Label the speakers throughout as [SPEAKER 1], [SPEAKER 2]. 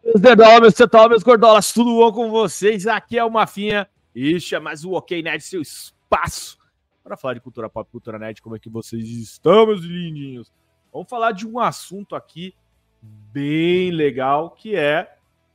[SPEAKER 1] Meus nerdolas, meus tetolas, meus gordolas, tudo bom com vocês? Aqui é o Mafinha e este é mais um OK Nerd, seu espaço para falar de cultura pop, cultura nerd. Como é que vocês estão, meus lindinhos? Vamos falar de um assunto aqui bem legal, que é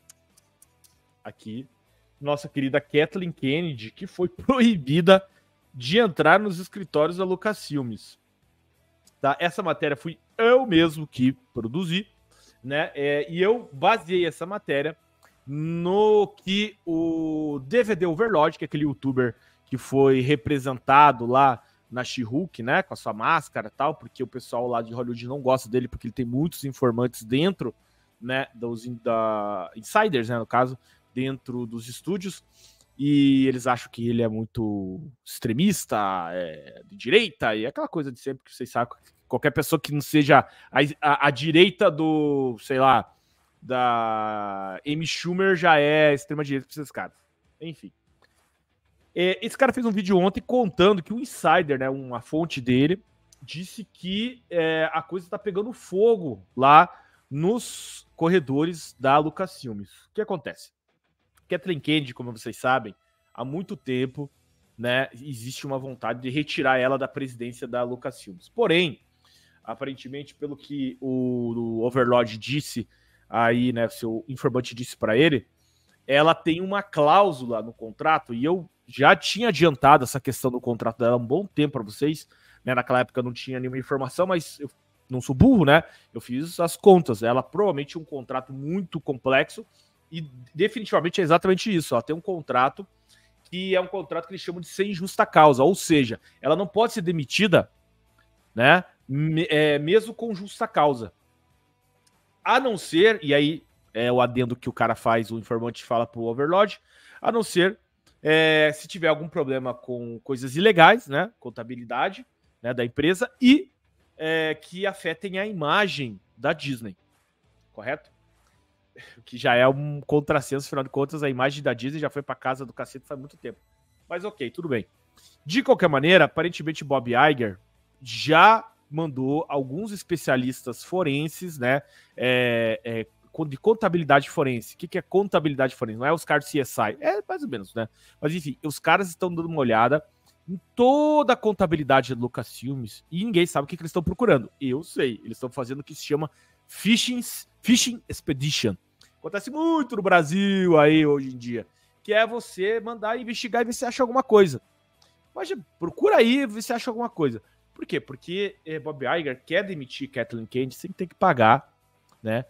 [SPEAKER 1] aqui nossa querida Kathleen Kennedy, que foi proibida de entrar nos escritórios da Lucasfilmes. Tá? Essa matéria fui eu mesmo que produzi, né? E eu baseei essa matéria no que o DVD Overlord, que é aquele youtuber que foi representado lá na She-Hulk, né, com a sua máscara e tal, porque o pessoal lá de Hollywood não gosta dele, porque ele tem muitos informantes dentro, né, da insiders, né, no caso, dentro dos estúdios, e eles acham que ele é muito extremista, de direita, e aquela coisa de sempre que vocês sabem, qualquer pessoa que não seja a direita do, sei lá, da Amy Schumer já é extrema-direita para esses caras. Enfim. Esse cara fez um vídeo ontem contando que um insider, né, uma fonte dele, disse que a coisa está pegando fogo lá nos corredores da Lucasfilmes. O que acontece? Kathleen Kennedy, como vocês sabem, há muito tempo, né, existe uma vontade de retirar ela da presidência da Lucasfilmes. Porém, aparentemente, pelo que o Overlord disse aí, né, seu informante disse para ele, ela tem uma cláusula no contrato, e eu já tinha adiantado essa questão do contrato dela há um bom tempo para vocês, né, naquela época eu não tinha nenhuma informação, mas eu não sou burro, né, eu fiz as contas, ela provavelmente tinha um contrato muito complexo, e definitivamente é exatamente isso, ela tem um contrato que é um contrato que eles chamam de sem justa causa, ou seja, ela não pode ser demitida, né, mesmo com justa causa. A não ser, e aí é o adendo que o cara faz, o informante fala pro Overlord, a não ser se tiver algum problema com coisas ilegais, né, contabilidade, né, da empresa, e que afetem a imagem da Disney, correto? Que já é um contrassenso, afinal de contas, a imagem da Disney já foi pra casa do cacete faz muito tempo. Mas ok, tudo bem. De qualquer maneira, aparentemente Bob Iger já mandou alguns especialistas forenses, né, de contabilidade forense. O que é contabilidade forense? Não é os caras do CSI, é mais ou menos, né? Mas enfim, os caras estão dando uma olhada em toda a contabilidade de Lucasfilmes e ninguém sabe o que eles estão procurando. Eu sei, eles estão fazendo o que se chama Fishing Expedition. Acontece muito no Brasil aí hoje em dia, que é você mandar investigar e ver se acha alguma coisa. Mas procura aí e ver se acha alguma coisa. Por quê? Porque Bob Iger quer demitir Kathleen Kennedy sem ter que pagar, né,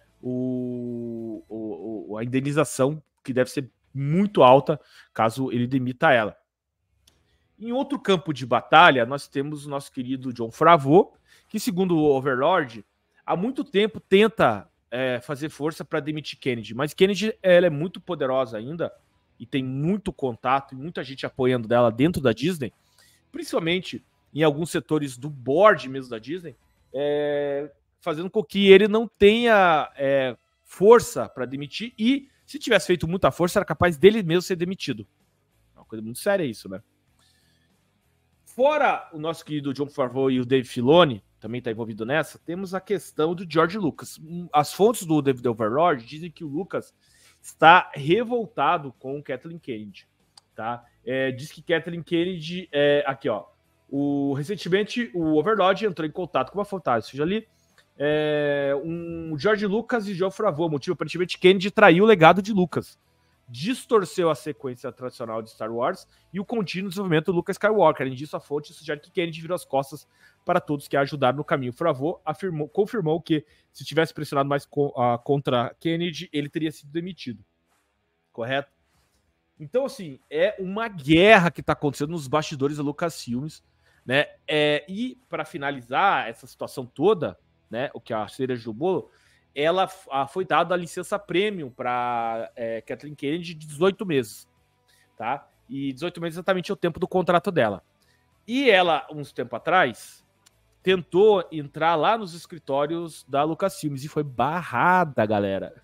[SPEAKER 1] a indenização, que deve ser muito alta caso ele demita ela. Em outro campo de batalha, nós temos o nosso querido Jon Favreau, que, segundo o Overlord, há muito tempo tenta fazer força para demitir Kennedy, mas Kennedy ela é muito poderosa ainda e tem muito contato e muita gente apoiando dela dentro da Disney, principalmente em alguns setores do board mesmo da Disney, fazendo com que ele não tenha força para demitir, e se tivesse feito muita força, era capaz dele mesmo ser demitido. É uma coisa muito séria isso, né? Fora o nosso querido Jon Favreau e o Dave Filoni, também está envolvido nessa, temos a questão do George Lucas. As fontes do David Overlord dizem que o Lucas está revoltado com Kathleen Kennedy, tá? Diz que Kathleen Kennedy, aqui ó, recentemente o Overlord entrou em contato com uma fonte, seja ali, George Lucas e Jon Favreau, motivo aparentemente Kennedy traiu o legado de Lucas, distorceu a sequência tradicional de Star Wars e o contínuo desenvolvimento do Luke Skywalker. Além disso, a fonte sugere que Kennedy virou as costas para todos que a ajudaram no caminho. Favreau confirmou que, se tivesse pressionado mais contra Kennedy, ele teria sido demitido. Correto? Então, assim, é uma guerra que está acontecendo nos bastidores da Lucasfilmes, né? E, para finalizar essa situação toda, né, o que é a cereja do bolo, ela foi dada a licença premium para Kathleen Kennedy de 18 meses, tá? E 18 meses exatamente é o tempo do contrato dela. E ela, uns tempo atrás, tentou entrar lá nos escritórios da Lucasfilmes e foi barrada, galera.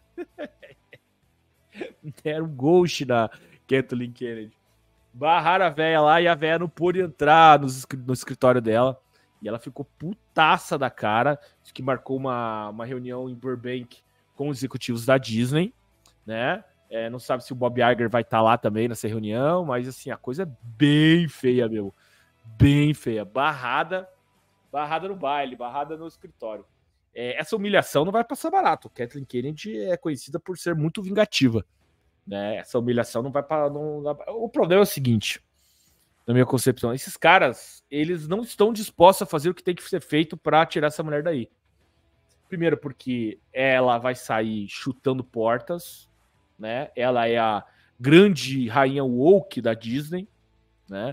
[SPEAKER 1] Era um ghost da Kathleen Kennedy. Barraram a véia lá e a véia não pôde entrar no escritório dela. E ela ficou putaça da cara, que marcou uma reunião em Burbank com os executivos da Disney, né? Não sabe se o Bob Iger vai estar lá também nessa reunião, mas assim, a coisa é bem feia, meu. Bem feia. Barrada no baile, barrada no escritório. Essa humilhação não vai passar barato. Kathleen Kennedy é conhecida por ser muito vingativa, né? Essa humilhação não vai para. O problema é o seguinte, na minha concepção, esses caras, eles não estão dispostos a fazer o que tem que ser feito para tirar essa mulher daí. Primeiro porque ela vai sair chutando portas, né? Ela é a grande rainha woke da Disney, né?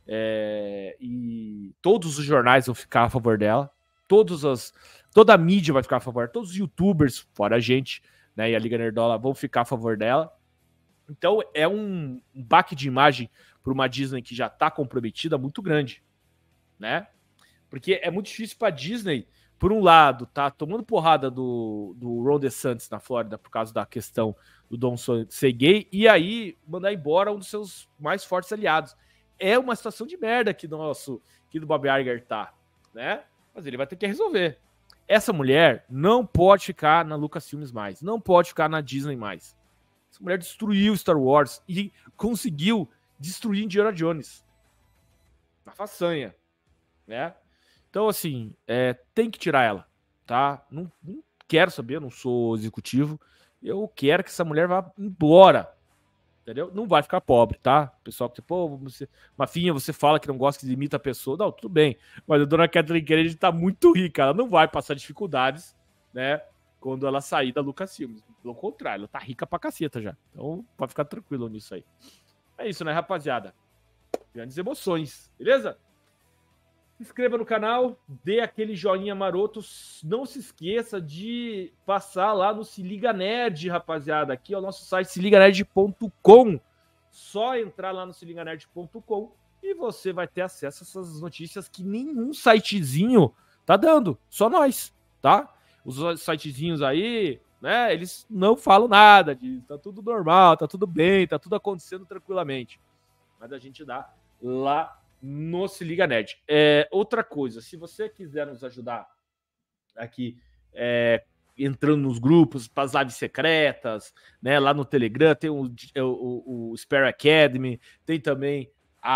[SPEAKER 1] E todos os jornais vão ficar a favor dela, toda a mídia vai ficar a favor, todos os youtubers, fora a gente, né, e a Liga Nerdola vão ficar a favor dela. Então é um baque de imagem para uma Disney que já está comprometida muito grande, né? Porque é muito difícil para a Disney, por um lado, tá tomando porrada do Ron DeSantis na Flórida por causa da questão do Dom ser gay, e aí mandar embora um dos seus mais fortes aliados. É uma situação de merda que do Bob Iger tá, né? Mas ele vai ter que resolver. Essa mulher não pode ficar na Lucasfilmes mais, não pode ficar na Disney mais. Essa mulher destruiu Star Wars e conseguiu destruir Indiana Jones. Na façanha, né? Então, assim, tem que tirar ela, tá? Não quero saber, não sou executivo. Eu quero que essa mulher vá embora, entendeu? Não vai ficar pobre, tá? O pessoal que, pô, Mafinha, você fala que não gosta que imita a pessoa. Não, tudo bem. Mas a dona Kathleen Kennedy tá muito rica. Ela não vai passar dificuldades, né? Quando ela sair da Lucasfilmes. Pelo contrário, ela tá rica pra caceta já. Então, pode ficar tranquilo nisso aí. É isso, né, rapaziada? Grandes emoções, beleza? Se inscreva no canal, dê aquele joinha maroto. Não se esqueça de passar lá no Se Liga Nerd, rapaziada. Aqui é o nosso site seliganerd.com. Só entrar lá no seliganerd.com e você vai ter acesso a essas notícias que nenhum sitezinho tá dando. Só nós, tá? Os sitezinhos aí, né, eles não falam nada disso. Tá tudo normal, tá tudo bem, tá tudo acontecendo tranquilamente. Mas a gente dá lá no Se Liga Nerd. Outra coisa, se você quiser nos ajudar aqui, entrando nos grupos, para as lives secretas, né, lá no Telegram, tem o Spare Academy, tem também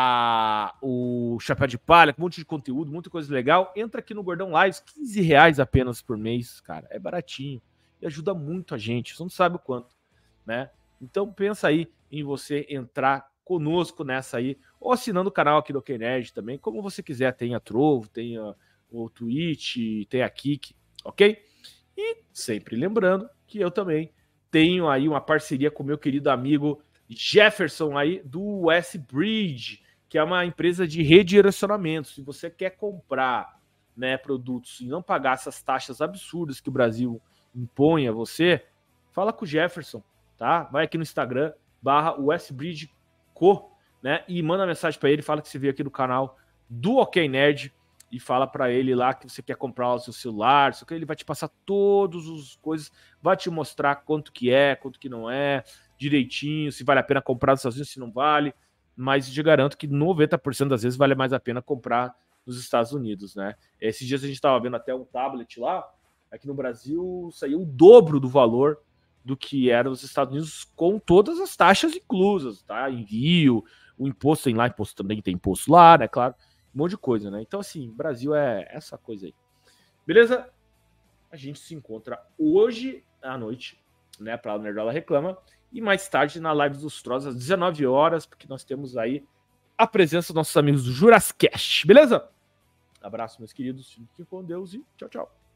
[SPEAKER 1] o Chapéu de Palha, com um monte de conteúdo, muita coisa legal. Entra aqui no Gordão Lives, R$15 apenas por mês, cara, é baratinho e ajuda muito a gente, você não sabe o quanto, né? Então pensa aí em você entrar conosco nessa aí, ou assinando o canal aqui do OK Nerd também, como você quiser. Tem a Trovo, tem o Twitch, tem a Kik, ok? E sempre lembrando que eu também tenho aí uma parceria com meu querido amigo Jefferson aí do US Bridge, que é uma empresa de redirecionamento. Se você quer comprar, né, produtos e não pagar essas taxas absurdas que o Brasil impõe a você, fala com o Jefferson, tá? Vai aqui no Instagram, /USBridge, né? E manda mensagem para ele, fala que você veio aqui do canal do OK Nerd e fala para ele lá que você quer comprar o seu celular, só que ele vai te passar todas as coisas, vai te mostrar quanto que é, quanto que não é, direitinho, se vale a pena comprar nos Estados Unidos, se não vale, mas te garanto que 90% das vezes vale mais a pena comprar nos Estados Unidos, né? Esses dias a gente estava vendo até um tablet lá, aqui no Brasil saiu o dobro do valor do que era nos Estados Unidos, com todas as taxas inclusas, tá? Envio, o imposto tem lá, imposto também tem imposto lá, né? Claro, um monte de coisa, né? Então, assim, Brasil é essa coisa aí. Beleza? A gente se encontra hoje à noite, né? Para a Nerdola Reclama, e mais tarde na live dos Trolls, às 19 horas, porque nós temos aí a presença dos nossos amigos do Jurassicast, beleza? Abraço, meus queridos, fiquem com Deus e tchau, tchau.